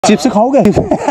Chips खाओगे?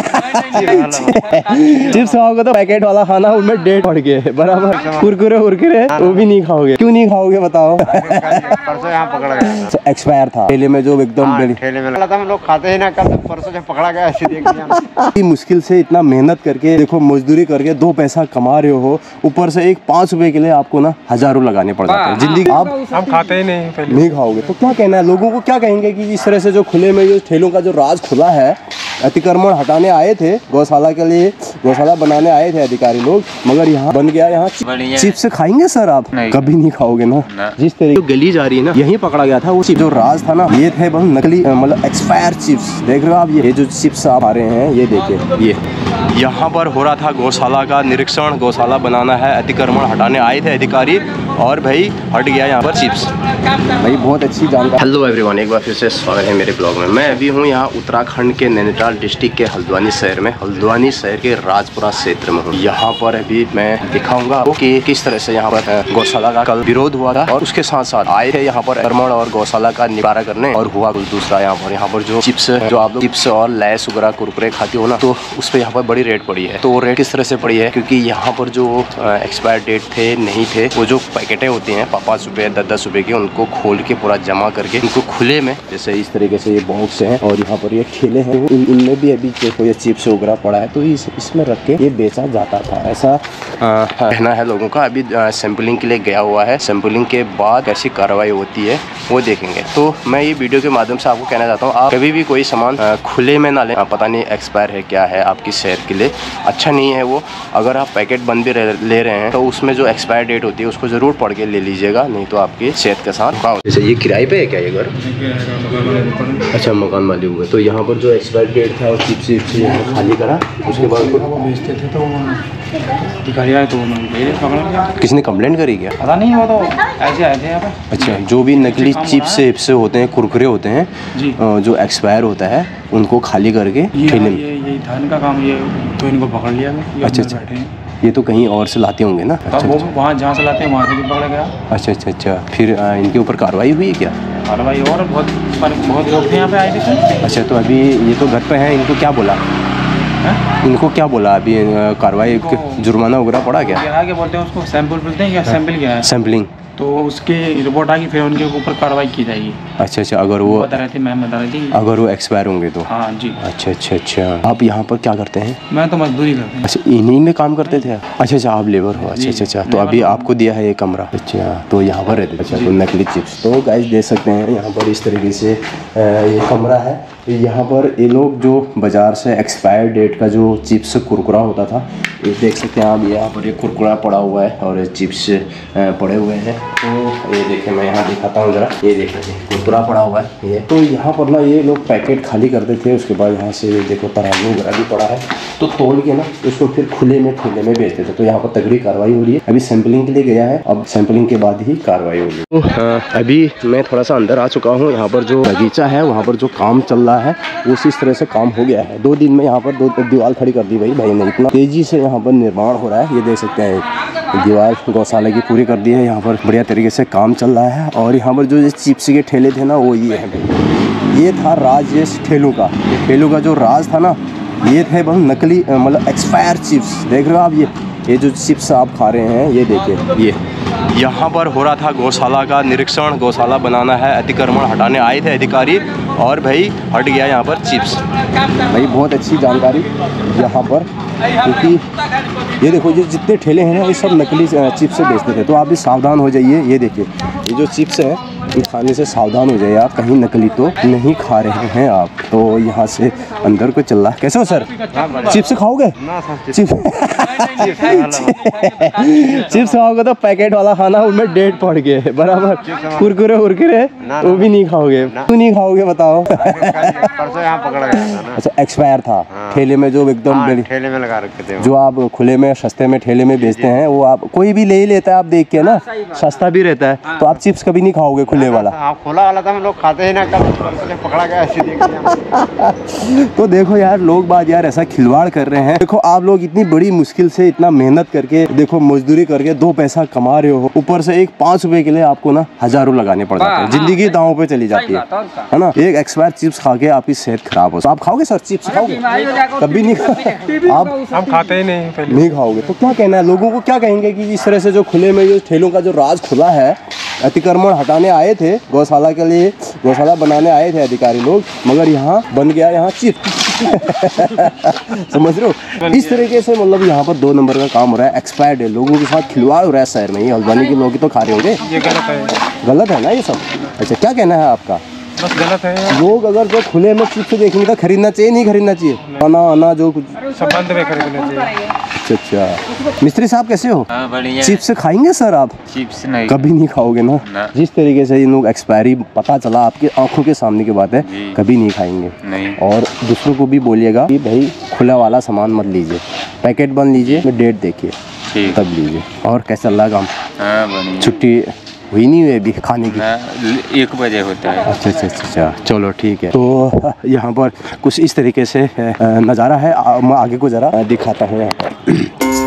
Chips खाओगे तो पैकेट वाला खाना उनमें डेट पड़ गए बराबर। कुरकुरे उरकुरे वो भी नहीं खाओगे, क्यों नहीं खाओगे बताओ? परसों यहाँ पकड़ा गया, एक्सपायर था ठेले में जो एकदम ठेले में हम लोग खाते ही ना, कल परसों जब पकड़ा गया ऐसे देख लिया। मुश्किल से इतना मेहनत करके देखो, मजदूरी करके 2 पैसा कमा रहे हो, ऊपर से एक 5 रुपए के लिए आपको ना हजारों लगाने पड़ जाते हैं। जिंदगी आप हम खाते ही नहीं खाओगे तो क्या कहना है लोगों को? क्या कहेंगे कि इस तरह से जो खुले में जो ठेलों का जो राज खुला है, अतिक्रमण हटाने आए थे गौशाला के लिए, गौशाला बनाने आए थे अधिकारी लोग, मगर यहाँ बन गया। यहाँ चिप्स खाएंगे सर आप? कभी नहीं खाओगे ना। जिस तरीके गली जा रही है ना, यहीं पकड़ा गया था वो जो राज था ना, ये थे बहुत नकली मतलब एक्सपायर चिप्स। देख रहे हो आप, ये जो चिप्स आप आ रहे हैं, ये देखिए, ये यहाँ पर हो रहा था गौशाला का निरीक्षण, गौशाला बनाना है, अतिक्रमण हटाने आए थे अधिकारी, और भाई हट गया यहाँ पर चिप्स। भाई बहुत अच्छी जानकारी। हेलो एवरीवन, एक बार फिर से स्वागत है मेरे ब्लॉग में। मैं अभी हूँ यहाँ उत्तराखंड के नैनीताल डिस्ट्रिक्ट के हल्द्वानी शहर में, हल्द्वानी शहर के राजपुरा क्षेत्र में हूँ। यहाँ पर अभी मैं दिखाऊंगा आपको कि किस तरह से यहाँ पर गौशाला का कल विरोध हुआ था, और उसके साथ साथ आए थे यहाँ पर अतिक्रमण और गौशाला का निवारण करने, और हुआ कुछ दूसरा। यहाँ पर जो चिप्स, जो आप लोग चिप्स और लैस वगैरह कुरकुरे खाते हो ना, तो उस पर यहाँ पर बड़ी रेट पड़ी है। तो रेट किस तरह से पड़ी है? क्योंकि यहाँ पर जो एक्सपायर डेट थे नहीं थे, वो जो पैकेटें होती हैं 5 रुपए 10 रुपए की, उनको खोल के पूरा जमा करके उनको खुले में, जैसे इस तरीके से ये बॉक्स हैं, और यहाँ पर ये ठेले हैं, इनमें भी अभी देखो ये चिप्स वगैरह पड़ा है, तो इसमें रख के ये बेचा जाता था, ऐसा कहना है लोगों का। अभी सैंपलिंग के लिए गया हुआ है, सैंपलिंग के बाद कैसी कार्रवाई होती है वो देखेंगे। तो मैं ये वीडियो के माध्यम से आपको कहना चाहता हूँ, आप कभी भी कोई सामान खुले में ना लें। पता नहीं एक्सपायर है क्या है, आपकी सेहत के लिए अच्छा नहीं है वो। अगर आप पैकेट बंद भी ले रहे हैं तो उसमें जो एक्सपायर डेट होती है उसको ज़रूर पढ़ के ले लीजिएगा, नहीं तो आपकी सेहत के साथ धोखा। जैसे ये किराए पे है क्या ये घर? अच्छा, मकान वाले हुए। तो यहाँ पर जो एक्सपायर डेट था और चिप्स यहाँ खाली करा, उसके बाद वो बेचते थे तो अधिकारी आए तो किसने कंप्लेंट करी क्या? पता नहीं, वो तो ऐसे आए थे यहाँ पे। अच्छा, जो भी नकली चिप्स होते हैं, कुरकुरे होते हैं जी, जो एक्सपायर होता है, उनको खाली करके ठेले में, ये धान का काम, ये तो इनको पकड़ लिया। अच्छा, ये तो कहीं और से लाते होंगे ना? अच्छा, वो वहाँ जहाँ से लाते हैं वहाँ से भी पकड़ा गया। अच्छा, फिर इनके ऊपर कार्रवाई हुई है क्या? कार्रवाई, और बहुत लोग थे यहाँ पे आए थे। अच्छा, तो अभी ये तो घर पे हैं, इनको क्या बोला? इनको क्या बोला अभी? कार्रवाई, जुर्माना वगैरह पड़ा क्या? आगे बोलते हैं उसको सैंपल बोलते हैं, क्या सैंपल क्या है? सैंपलिंग। तो उसकी रिपोर्ट आएगी, फिर उनके ऊपर कार्रवाई की जाएगी। अच्छा, अगर वो बता रहे थे, मैम बता रही थी, अगर वो एक्सपायर होंगे तो? हाँ जी। अच्छा, आप यहाँ पर क्या करते हैं? मैं तो मजदूरी करता हूँ। अच्छा, इन्हीं में काम करते थे? अच्छा, आप लेबर हो। अच्छा, तो अभी आपको दिया है ये कमरा? अच्छा, तो यहाँ पर रहते? अच्छा, तो नकली चिप्स तो गाइस देख सकते हैं यहाँ पर इस तरीके से ये कमरा है। यहाँ पर ये लोग जो बाज़ार से एक्सपायर डेट का जो चिप्स कुरकुरा होता था, ये देख सकते हैं आप, यहाँ पर ये कुरकुरा पड़ा हुआ है और चिप्स पड़े हुए हैं। तो ये देखें, मैं यहाँ दिखाता हूँ ज़रा, ये देखें कुरकुरा पड़ा हुआ है ये। तो यहाँ पर ना ये लोग पैकेट खाली करते थे, उसके बाद यहाँ से देखो तराजू वगैरह भी पड़ा है, तो तोल के ना उसको फिर खुले में ठेले में बेचते थे। तो यहाँ पर तगड़ी कार्रवाई हो रही है। अभी सैंपलिंग के लिए गया है, अब सैंपलिंग के बाद ही कार्रवाई होगी। तो अभी मैं थोड़ा सा अंदर आ चुका हूँ। यहाँ पर जो बगीचा है, वहाँ पर जो काम चल रहा है, उसी तरह से काम हो गया है। 2 दिन में यहाँ पर 2 दीवार खड़ी कर दी भाई ने। इतना तेजी से यहाँ पर निर्माण हो रहा है, ये देख सकते हैं। दीवार गौशाला की पूरी कर दी है, यहाँ पर बढ़िया तरीके से काम चल रहा है। और यहाँ पर जो चिप्स के ठेले थे ना, वो ये है भाई, ये था राज ये ठेलों का। ये ठेलों का जो राज था ना, ये थे बहुत नकली मतलब एक्सपायर चिप्स। देख रहे हो आप, ये जो चिप्स आप खा रहे हैं, ये देखिए, ये यहाँ पर हो रहा था गौशाला का निरीक्षण, गौशाला बनाना है, अतिक्रमण हटाने आए थे अधिकारी, और भाई हट गया यहाँ पर चिप्स। भाई बहुत अच्छी जानकारी यहाँ पर, क्योंकि ये देखो ये जितने ठेले हैं ना, ये सब नकली चिप्स से बेचते थे। तो आप भी सावधान हो जाइए। ये देखिए, ये जो चिप्स है, ये खाने से सावधान हो जाइए आप, कहीं नकली तो नहीं खा रहे हैं आप। तो यहाँ से अंदर को चल रहा है। कैसे हो सर? चिप्स खाओगे? चिप्स खाओगे तो पैकेट वाला खाना उनमें डेट पड़ गए बराबर। कुरकुरे उरकुरे वो भी नहीं खाओगे, क्यों नहीं खाओगे बताओ? परसों यहाँ पकड़ा गया था ना। अच्छा, एक्सपायर था ठेले में जो एकदम बड़ी ठेले में लगा रखे थे जो आप खुले में सस्ते में ठेले में बेचते हैं, वो आप कोई भी ले ही लेता है, आप देख के ना सस्ता भी रहता है। तो आप चिप्स कभी नहीं खाओगे खुले वाला? खुला वाला था हम लोग खाते ही ना, कल परसों से पकड़ा गया ऐसे देख लिया। तो देखो यार, लोग बात यार ऐसा खिलवाड़ कर रहे हैं। देखो आप लोग इतनी बड़ी मुश्किल से इतना मेहनत करके देखो मजदूरी करके 2 पैसा कमा रहे हो, ऊपर से एक 5 रुपए के लिए आपको ना हजारों लगाने पड़ जाते हैं। जिंदगी दांव पे चली जाती है ना। एक एक्सपायर चिप्स खा के आपकी सेहत खराब हो। तो आप खाओगे सर चिप्स? खाओगे? कभी नहीं आप हम खाते ही नहीं खाओगे। तो क्या कहना है लोगों को, क्या कहेंगे कि इस तरह से जो खुले में जो ठेलों का जो राज खुला है, अतिक्रमण हटाने आए थे गौशाला के लिए, गौशाला बनाने आए थे अधिकारी लोग, मगर यहाँ बन गया यहाँ चिप्स। समझ रहे हो? इस तरीके से मतलब यहाँ पर 2 नंबर का काम हो रहा है, एक्सपायर्ड है, लोगों के साथ खिलवाड़ हो रहा है शहर में। ये हल्द्वानी के लोग तो खा रहे होंगे, ये गलत है ना ये सब? अच्छा, क्या कहना है आपका? बस गलत है। लोग अगर जो खुले में चिप्स देखेंगे तो खरीदना चाहिए, नहीं खरीदना चाहिए? आना जो कुछ सब बंद में खरीदना चाहिए। अच्छा, मिस्त्री साहब कैसे हो? बढ़िया। चिप्स खाएंगे सर आप? चिप्स नहीं, कभी नहीं खाओगे ना? जिस तरीके से इन लोग एक्सपायरी पता चला आपके आंखों के सामने की बात है, कभी नहीं खाएंगे। नहीं। और दूसरों को भी बोलिएगा कि भाई खुला वाला सामान मत लीजिए, पैकेट बंद लीजिए, डेट देखिए तब लीजिए। और कैसा लगा काम? बढ़िया। छुट्टी हुई नहीं हुई अभी खाने की? 1 बजे होता है। अच्छा, चलो ठीक है। तो यहाँ पर कुछ इस तरीके से नज़ारा है। मैं आगे को ज़रा दिखाता हूँ यहाँ पर।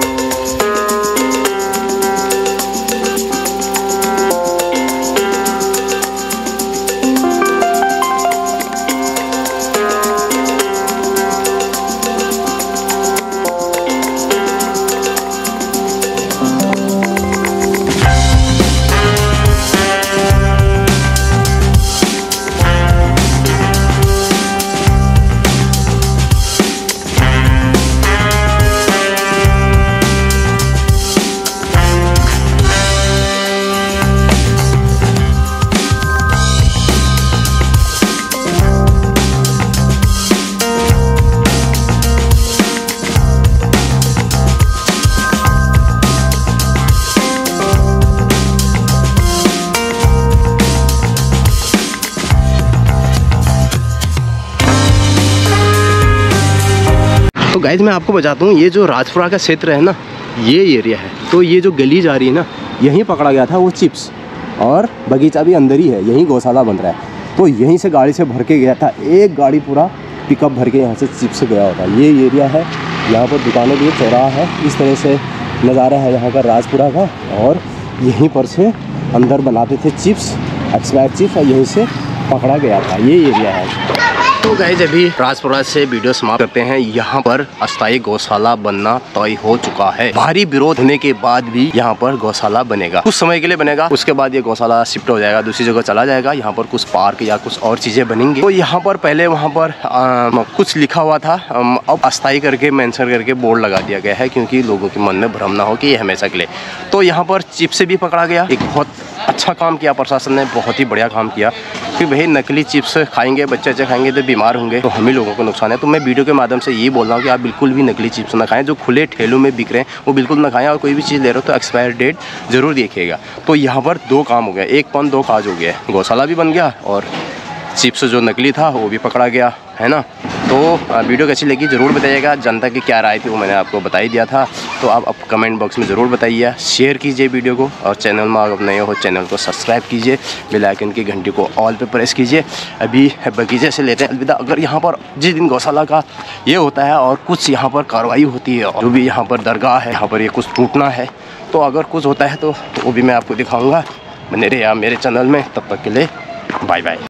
तो गाइस मैं आपको बताता हूँ, ये जो राजपुरा का क्षेत्र है ना, ये एरिया है। तो ये जो गली जा रही है ना, यहीं पकड़ा गया था वो चिप्स, और बगीचा भी अंदर ही है, यहीं गौशाला बन रहा है। तो यहीं से गाड़ी से भर के गया था, एक गाड़ी पूरा पिकअप भर के यहाँ से चिप्स गया होता है। ये एरिया है, यहाँ पर दुकानें भी, चौराहा है, इस तरह से नज़ारा है यहाँ का राजपुरा का। और यहीं पर से अंदर बनाते थे चिप्स, एक्सपायर्ड चिप्स, और यहीं से पकड़ा गया था। ये एरिया है। तो गाइस अभी राजपुरा से वीडियो समाप्त करते हैं। यहाँ पर अस्थायी गौशाला बनना तय हो चुका है। भारी विरोध होने के बाद भी यहाँ पर गौशाला बनेगा, कुछ समय के लिए बनेगा, उसके बाद ये गौशाला शिफ्ट हो जाएगा, दूसरी जगह चला जाएगा। यहाँ पर कुछ पार्क या कुछ और चीजें बनेंगी। तो यहाँ पर पहले वहाँ पर कुछ लिखा हुआ था, अब अस्थायी करके मेंशन करके बोर्ड लगा दिया गया है, क्योंकि लोगों के मन में भ्रम ना हो कि ये हमेशा के लिए। तो यहाँ पर चिप्स से भी पकड़ा गया। एक बहुत अच्छा काम किया प्रशासन ने, बहुत ही बढ़िया काम किया। कि भाई नकली चिप्स खाएंगे, बच्चे खाएंगे तो बीमार होंगे, तो हम ही लोगों को नुकसान है। तो मैं वीडियो के माध्यम से ये बोल रहा हूँ कि आप बिल्कुल भी नकली चिप्स ना खाएं, जो खुले ठेलों में बिक रहे हैं वो बिल्कुल ना खाएं। और कोई भी चीज़ ले रहे हो तो एक्सपायर डेट ज़रूर देखिएगा। तो यहाँ पर 2 काम हो गया, 1 पन 2 काज हो गया, गौशाला भी बन गया और चिप्स जो नकली था वो भी पकड़ा गया, है ना। तो वीडियो कैसी लगी ज़रूर बताइएगा। जनता की क्या राय थी वो मैंने आपको बता ही दिया था। तो आप अब कमेंट बॉक्स में ज़रूर बताइए, शेयर कीजिए वीडियो को, और चैनल में अगर नए हो चैनल को सब्सक्राइब कीजिए, बेल आइकन की घंटी को ऑल पे प्रेस कीजिए। अभी बगीचे से लेते हैं अलविदा। अगर यहाँ पर जिस दिन गौशाला का ये होता है और कुछ यहाँ पर कार्रवाई होती है, जो भी यहाँ पर दरगाह है, यहाँ पर ये कुछ टूटना है, तो अगर कुछ होता है तो वो भी मैं आपको दिखाऊँगा। बने रहिए आप मेरे चैनल में। तब तक के लिए बाय बाय।